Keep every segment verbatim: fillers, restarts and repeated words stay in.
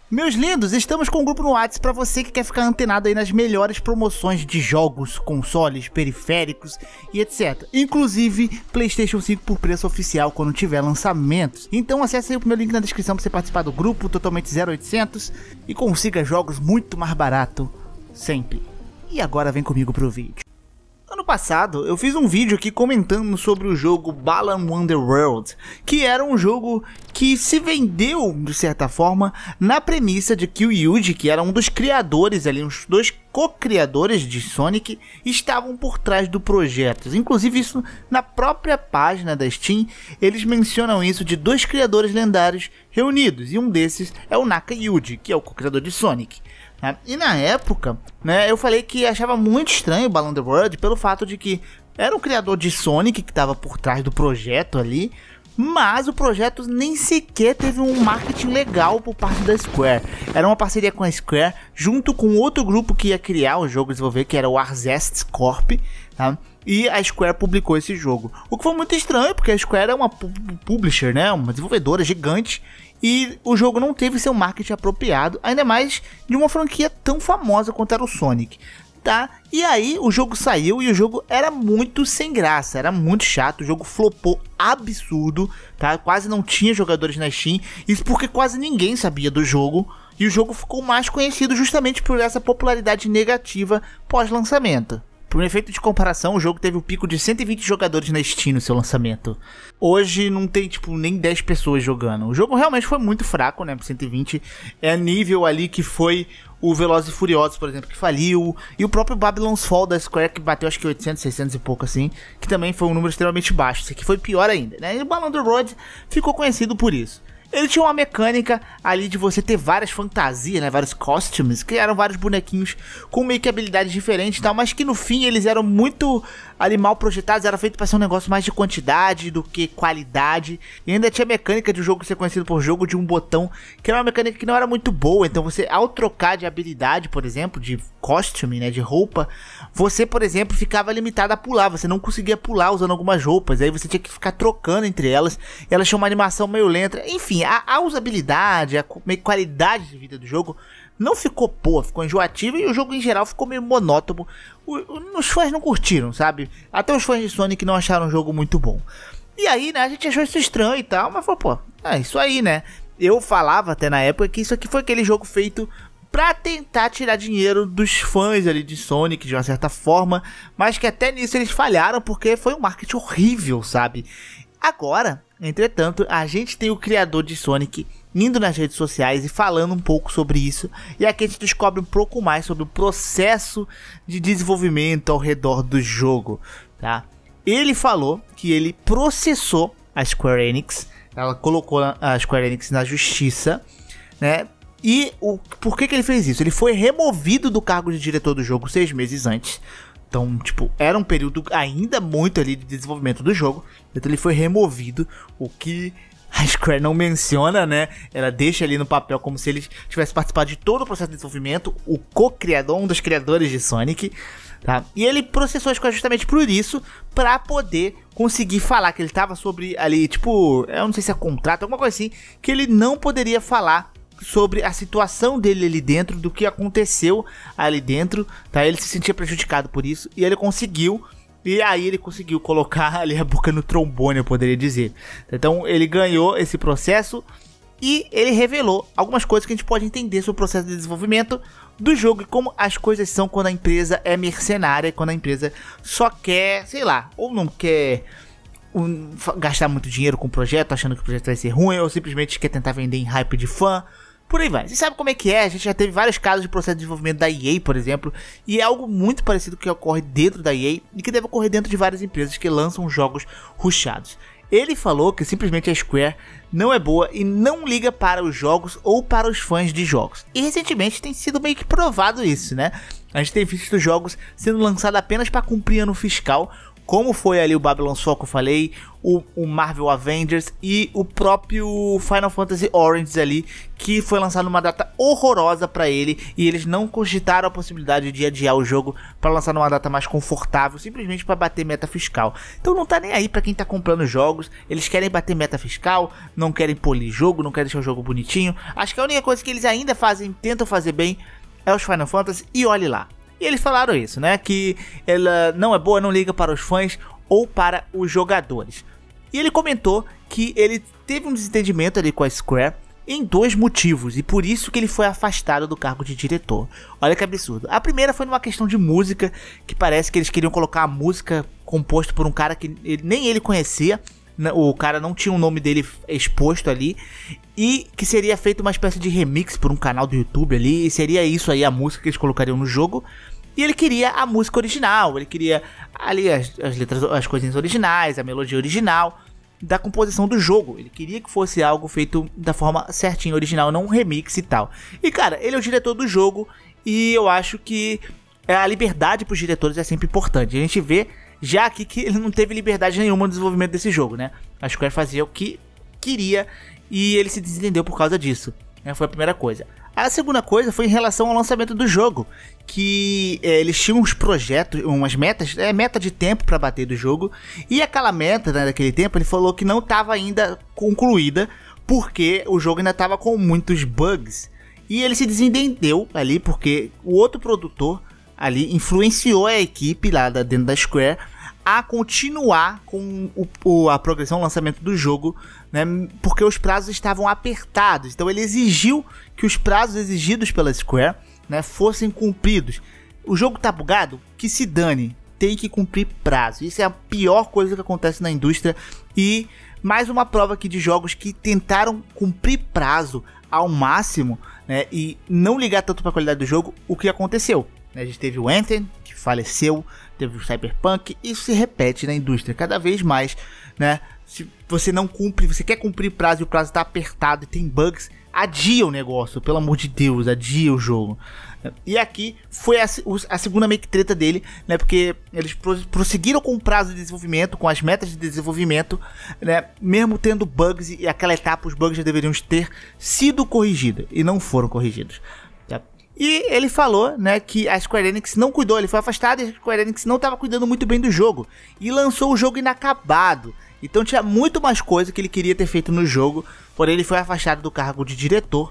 Meus lindos, estamos com um grupo no WhatsApp para você que quer ficar antenado aí nas melhores promoções de jogos, consoles, periféricos e etcétera. Inclusive PlayStation cinco por preço oficial quando tiver lançamentos. Então acesse aí o meu link na descrição para você participar do grupo totalmente zero oitocentos e consiga jogos muito mais barato sempre. E agora vem comigo pro vídeo. Ano passado eu fiz um vídeo aqui comentando sobre o jogo Balan Wonderworld, que era um jogo que se vendeu de certa forma na premissa de que o Yuji, que era um dos criadores ali, uns dois co-criadores de Sonic, estavam por trás do projeto. Inclusive isso na própria página da Steam, eles mencionam isso de dois criadores lendários reunidos, e um desses é o Naka Yuji, que é o co-criador de Sonic. E na época, né, eu falei que achava muito estranho o Balan Wonderworld pelo fato de que era o criador de Sonic que estava por trás do projeto ali, mas o projeto nem sequer teve um marketing legal por parte da Square. Era uma parceria com a Square junto com outro grupo que ia criar o jogo, desenvolver, que era o Arzest Corp, tá? E a Square publicou esse jogo, o que foi muito estranho porque a Square é uma publisher, né, uma desenvolvedora gigante. E o jogo não teve seu marketing apropriado, ainda mais de uma franquia tão famosa quanto era o Sonic, tá? E aí o jogo saiu e o jogo era muito sem graça, era muito chato, o jogo flopou absurdo, tá? Quase não tinha jogadores na Steam, isso porque quase ninguém sabia do jogo. E o jogo ficou mais conhecido justamente por essa popularidade negativa pós-lançamento. Por um efeito de comparação, o jogo teve o pico de cento e vinte jogadores na Steam no seu lançamento. Hoje não tem tipo nem dez pessoas jogando. O jogo realmente foi muito fraco, né, por cento e vinte. É nível ali que foi o Velozes e Furiosos, por exemplo, que faliu. E o próprio Babylon's Fall da Square, que bateu acho que oitocentos, seiscentos e pouco assim. Que também foi um número extremamente baixo. Isso aqui foi pior ainda, né? E o Balan Wonderworld ficou conhecido por isso. Ele tinha uma mecânica ali de você ter várias fantasias, né, vários costumes, que eram vários bonequinhos com meio que habilidades diferentes e tal, mas que no fim eles eram muito ali mal projetados, era feito para ser um negócio mais de quantidade do que qualidade. E ainda tinha mecânica de o jogo ser conhecido por jogo de um botão, que era uma mecânica que não era muito boa. Então você, ao trocar de habilidade, por exemplo, de costume, né, de roupa, você, por exemplo, ficava limitado a pular, você não conseguia pular usando algumas roupas, aí você tinha que ficar trocando entre elas, elas tinham uma animação meio lenta, enfim. A, a usabilidade, a meio qualidade de vida do jogo não ficou boa, ficou enjoativa, e o jogo em geral ficou meio monótono. O, o, os fãs não curtiram, sabe? Até os fãs de Sonic não acharam o jogo muito bom. E aí, né, a gente achou isso estranho e tal, mas falou, pô, é isso aí, né? Eu falava até na época que isso aqui foi aquele jogo feito pra tentar tirar dinheiro dos fãs ali de Sonic, de uma certa forma, mas que até nisso eles falharam, porque foi um marketing horrível, sabe? Agora, entretanto, a gente tem o criador de Sonic indo nas redes sociais e falando um pouco sobre isso. E aqui a gente descobre um pouco mais sobre o processo de desenvolvimento ao redor do jogo, tá? Ele falou que ele processou a Square Enix, ela colocou a Square Enix na justiça, né? E o, por que que ele fez isso? Ele foi removido do cargo de diretor do jogo seis meses antes. Então, tipo, era um período ainda muito ali de desenvolvimento do jogo. Então ele foi removido, o que a Square não menciona, né? Ela deixa ali no papel como se ele tivesse participado de todo o processo de desenvolvimento, o co-criador, um dos criadores de Sonic, tá? E ele processou a Square justamente por isso, pra poder conseguir falar que ele tava sobre ali, tipo, eu não sei se é contrato, alguma coisa assim, que ele não poderia falar sobre a situação dele ali dentro, do que aconteceu ali dentro, tá? Ele se sentia prejudicado por isso, e ele conseguiu, e aí ele conseguiu colocar ali a boca no trombone, eu poderia dizer. Então ele ganhou esse processo, e ele revelou algumas coisas que a gente pode entender sobre o processo de desenvolvimento do jogo, e como as coisas são quando a empresa é mercenária, quando a empresa só quer, sei lá, ou não quer um, gastar muito dinheiro com o projeto, achando que o projeto vai ser ruim, ou simplesmente quer tentar vender em hype de fã. Por aí vai. Você sabe como é que é? A gente já teve vários casos de processo de desenvolvimento da E A, por exemplo, e é algo muito parecido que ocorre dentro da E A e que deve ocorrer dentro de várias empresas que lançam jogos rushados. Ele falou que simplesmente a Square não é boa e não liga para os jogos ou para os fãs de jogos. E recentemente tem sido meio que provado isso, né? A gente tem visto jogos sendo lançados apenas para cumprir ano fiscal, como foi ali o Babylon's Fall que eu falei, o, o Marvel Avengers e o próprio Final Fantasy Origins ali, que foi lançado numa data horrorosa pra ele, e eles não cogitaram a possibilidade de adiar o jogo pra lançar numa data mais confortável, simplesmente pra bater meta fiscal. Então não tá nem aí pra quem tá comprando jogos, eles querem bater meta fiscal, não querem polir jogo, não querem deixar o jogo bonitinho. Acho que a única coisa que eles ainda fazem, tentam fazer bem, é os Final Fantasy, e olhe lá. E eles falaram isso, né, que ela não é boa, não liga para os fãs ou para os jogadores. E ele comentou que ele teve um desentendimento ali com a Square em dois motivos, e por isso que ele foi afastado do cargo de diretor. Olha que absurdo. A primeira foi numa questão de música, que parece que eles queriam colocar a música composta por um cara que ele, nem ele conhecia. O cara não tinha o nome dele exposto ali, e que seria feito uma espécie de remix por um canal do YouTube ali, e seria isso aí a música que eles colocariam no jogo. E ele queria a música original, ele queria ali as, as letras, as coisinhas originais, a melodia original da composição do jogo. Ele queria que fosse algo feito da forma certinha, original, não um remix e tal. E cara, ele é o diretor do jogo, e eu acho que a liberdade para os diretores é sempre importante. A gente vê já aqui que ele não teve liberdade nenhuma no desenvolvimento desse jogo, né? A Square fazia o que queria e ele se desentendeu por causa disso, né? Foi a primeira coisa. A segunda coisa foi em relação ao lançamento do jogo, que é, eles tinham uns projetos, umas metas, é meta de tempo para bater do jogo, e aquela meta, né, daquele tempo, ele falou que não estava ainda concluída, porque o jogo ainda estava com muitos bugs, e ele se desentendeu ali, porque o outro produtor ali influenciou a equipe lá da, dentro da Square a continuar com o, o, a progressão, o lançamento do jogo, né, porque os prazos estavam apertados. Então ele exigiu que os prazos exigidos pela Square, né, fossem cumpridos. O jogo tá bugado? Que se dane, tem que cumprir prazo. Isso é a pior coisa que acontece na indústria, e mais uma prova aqui de jogos que tentaram cumprir prazo ao máximo, né, e não ligar tanto para a qualidade do jogo. O que aconteceu? A gente teve o Anthem, que faleceu, teve o Cyberpunk, isso se repete na indústria cada vez mais, né? Se você não cumpre, você quer cumprir prazo e o prazo está apertado e tem bugs, adia o negócio, pelo amor de Deus, adia o jogo. E aqui foi a, a segunda meio que treta dele, né? Porque eles prosseguiram com o prazo de desenvolvimento, com as metas de desenvolvimento, né? Mesmo tendo bugs, e aquela etapa os bugs já deveriam ter sido corrigidos e não foram corrigidos. E ele falou, né, que a Square Enix não cuidou, ele foi afastado e a Square Enix não estava cuidando muito bem do jogo. E lançou o jogo inacabado. Então tinha muito mais coisa que ele queria ter feito no jogo, porém ele foi afastado do cargo de diretor.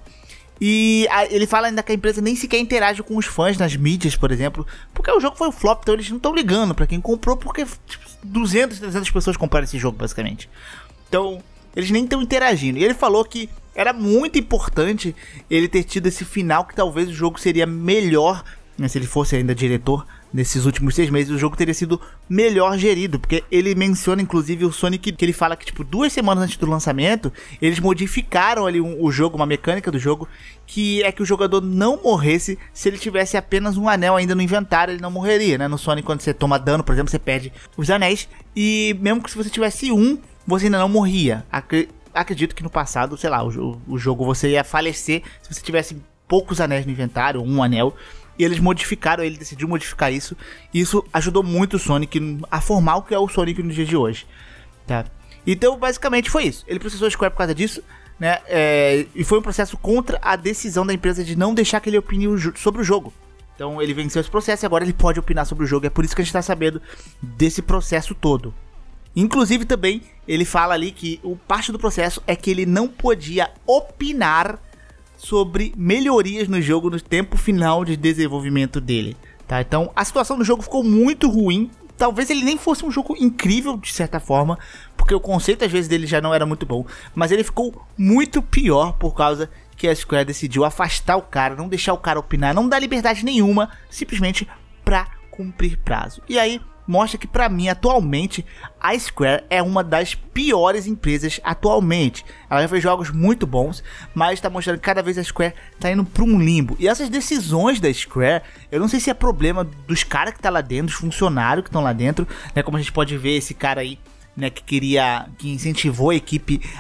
E a, ele fala ainda que a empresa nem sequer interage com os fãs nas mídias, por exemplo, porque o jogo foi um flop, então eles não estão ligando para quem comprou, porque tipo, duzentas, trezentas pessoas compraram esse jogo, basicamente. Então eles nem estão interagindo. E ele falou que era muito importante ele ter tido esse final, que talvez o jogo seria melhor, né, se ele fosse ainda diretor, nesses últimos seis meses o jogo teria sido melhor gerido, porque ele menciona inclusive o Sonic, que ele fala que tipo duas semanas antes do lançamento, eles modificaram ali um, o jogo, uma mecânica do jogo, que é que o jogador não morresse se ele tivesse apenas um anel ainda no inventário, ele não morreria, né? No Sonic, quando você toma dano, por exemplo, você perde os anéis, e mesmo que se você tivesse um, você ainda não morria. Acre Acredito que no passado, sei lá, o, o jogo você ia falecer se você tivesse poucos anéis no inventário, um anel. E eles modificaram, ele decidiu modificar isso. E isso ajudou muito o Sonic a formar o que é o Sonic no dia de hoje, tá? Então basicamente foi isso. Ele processou a Square por causa disso, né? É, e foi um processo contra a decisão da empresa de não deixar que ele opine sobre o jogo. Então ele venceu esse processo e agora ele pode opinar sobre o jogo. É por isso que a gente tá sabendo desse processo todo. Inclusive também ele fala ali que o parte do processo é que ele não podia opinar sobre melhorias no jogo no tempo final de desenvolvimento dele, tá? Então a situação do jogo ficou muito ruim. Talvez ele nem fosse um jogo incrível de certa forma, porque o conceito às vezes dele já não era muito bom, mas ele ficou muito pior por causa que a Square decidiu afastar o cara, não deixar o cara opinar, não dar liberdade nenhuma, simplesmente pra cumprir prazo. E aí mostra que pra mim atualmente a Square é uma das piores empresas atualmente. Ela já fez jogos muito bons, mas tá mostrando que cada vez a Square tá indo pra um limbo. E essas decisões da Square, eu não sei se é problema dos caras que tá lá dentro, dos funcionários que estão lá dentro, né? Como a gente pode ver esse cara aí, né, que queria, que incentivou a equipe a,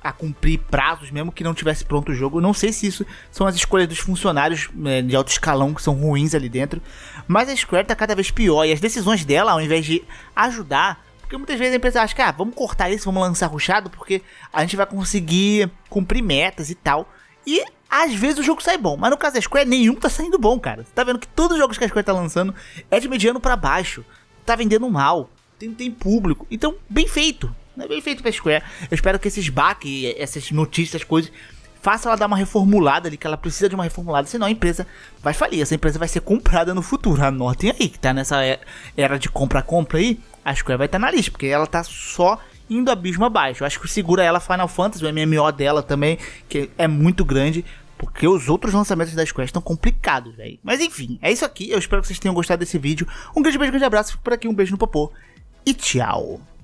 a cumprir prazos, mesmo que não tivesse pronto o jogo. Eu não sei se isso são as escolhas dos funcionários é, de alto escalão que são ruins ali dentro, mas a Square tá cada vez pior, e as decisões dela, ao invés de ajudar, porque muitas vezes a empresa acha que, ah, vamos cortar isso, vamos lançar rushado, porque a gente vai conseguir cumprir metas e tal, e às vezes o jogo sai bom, mas no caso da Square, nenhum tá saindo bom, cara. Você tá vendo que todos os jogos que a Square tá lançando é de mediano pra baixo, tá vendendo mal, tem, tem público, então bem feito. É bem feito pra Square. Eu espero que esses baques, essas notícias, essas coisas, façam ela dar uma reformulada ali, que ela precisa de uma reformulada, senão a empresa vai falir. Essa empresa vai ser comprada no futuro. Anotem aí, que tá nessa era de compra-compra aí, a Square vai estar na lista, porque ela tá só indo abismo abaixo. Eu acho que segura ela Final Fantasy, o M M O dela também, que é muito grande, porque os outros lançamentos da Square estão complicados, velho. Mas enfim, é isso aqui. Eu espero que vocês tenham gostado desse vídeo. Um grande beijo, um grande abraço. Fico por aqui, um beijo no popô e tchau.